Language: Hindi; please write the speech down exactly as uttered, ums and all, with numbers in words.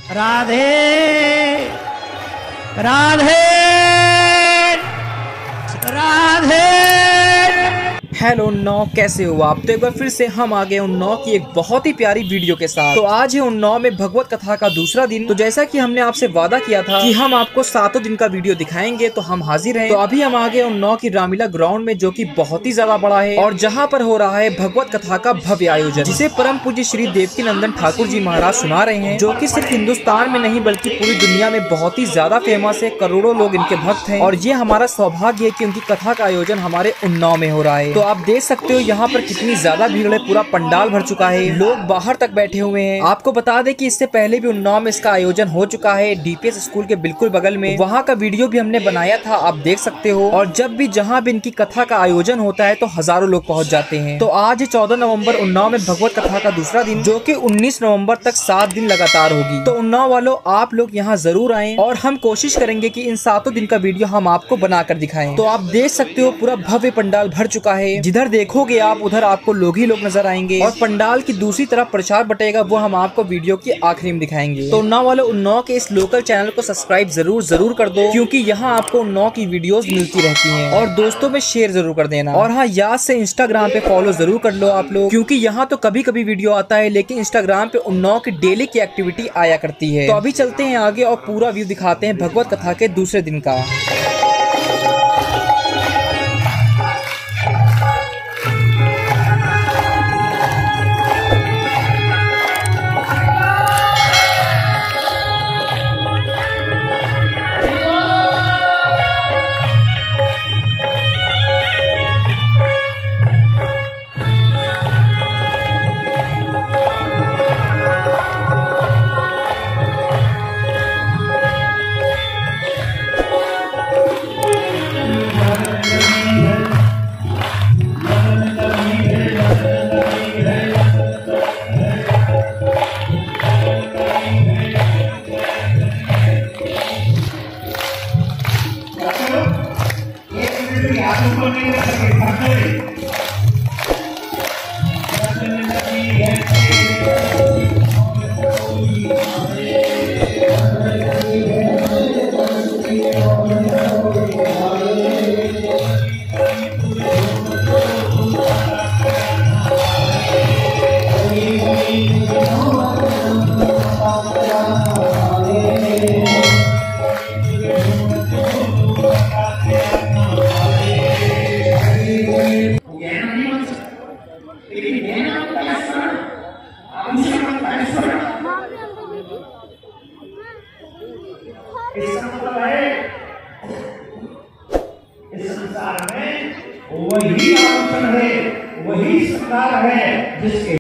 राधे राधे राधे। हेलो उन्नाव, कैसे हो आप? तो एक बार फिर से हम आ गए उन्नाव की एक बहुत ही प्यारी वीडियो के साथ। तो आज है उन्नाव में भगवत कथा का दूसरा दिन। तो जैसा कि हमने आपसे वादा किया था कि हम आपको सातों दिन का वीडियो दिखाएंगे, तो हम हाजिर हैं। तो अभी हम आ गए उन्नाव की रामलीला ग्राउंड में, जो कि बहुत ही ज्यादा बड़ा है और जहाँ पर हो रहा है भगवत कथा का भव्य आयोजन, जिसे परम पूज्य श्री देवकी नंदन ठाकुर जी महाराज सुना रहे हैं, जो की सिर्फ हिंदुस्तान में नहीं बल्कि पूरी दुनिया में बहुत ही ज्यादा फेमस है। करोड़ों लोग इनके भक्त हैं और ये हमारा सौभाग्य है कि उनकी कथा का आयोजन हमारे उन्नाव में हो रहा है। तो आप देख सकते हो यहाँ पर कितनी ज्यादा भीड़ है, पूरा पंडाल भर चुका है, लोग बाहर तक बैठे हुए हैं। आपको बता दें कि इससे पहले भी उन्नाव में इसका आयोजन हो चुका है, डीपीएस स्कूल के बिल्कुल बगल में। वहाँ का वीडियो भी हमने बनाया था, आप देख सकते हो। और जब भी जहाँ भी इनकी कथा का आयोजन होता है तो हजारों लोग पहुँच जाते हैं। तो आज चौदह नवम्बर उन्नाव में भगवत कथा का दूसरा दिन, जो की उन्नीस नवम्बर तक सात दिन लगातार होगी। तो उन्नाव वालों, आप लोग यहाँ जरूर आए और हम कोशिश करेंगे की इन सातों दिन का वीडियो हम आपको बनाकर दिखाएं। तो आप देख सकते हो पूरा भव्य पंडाल भर चुका है, जिधर देखोगे आप उधर आपको लोग ही लोग नजर आएंगे। और पंडाल की दूसरी तरफ प्रचार बटेगा, वो हम आपको वीडियो की आखिरी में दिखाएंगे। तो उन्नाव वालों, उन्नाव के इस लोकल चैनल को सब्सक्राइब जरूर जरूर कर दो, क्योंकि यहाँ आपको उन्नाव की वीडियोस मिलती रहती हैं। और दोस्तों में शेयर जरूर कर देना। और हाँ, याद से इंस्टाग्राम पे फॉलो जरूर कर लो आप लोग, क्योंकि यहाँ तो कभी कभी वीडियो आता है, लेकिन इंस्टाग्राम पे उन्नाव की डेली की एक्टिविटी आया करती है। तो अभी चलते हैं आगे और पूरा व्यू दिखाते हैं भगवत कथा के दूसरे दिन का। इसका मतलब है इस संसार में वही आभूषण है, वही श्रृंगार है जिसके